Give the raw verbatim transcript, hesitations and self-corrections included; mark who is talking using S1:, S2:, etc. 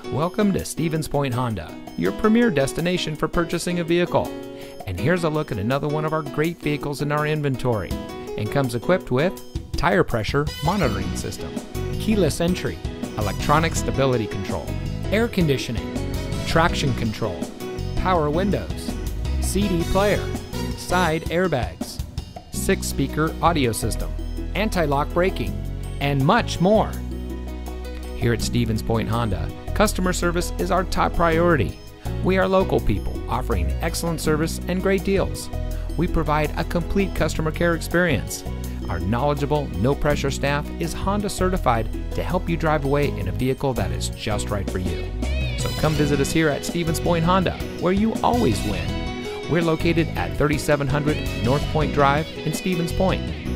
S1: Welcome to Stevens Point Honda, your premier destination for purchasing a vehicle. And here's a look at another one of our great vehicles in our inventory, and comes equipped with tire pressure monitoring system, keyless entry, electronic stability control, air conditioning, traction control, power windows, C D player, side airbags, six speaker audio system, anti-lock braking, and much more. Here at Stevens Point Honda, customer service is our top priority. We are local people offering excellent service and great deals. We provide a complete customer care experience. Our knowledgeable, no-pressure staff is Honda certified to help you drive away in a vehicle that is just right for you. So come visit us here at Stevens Point Honda, where you always win. We're located at thirty-seven hundred North Point Drive in Stevens Point.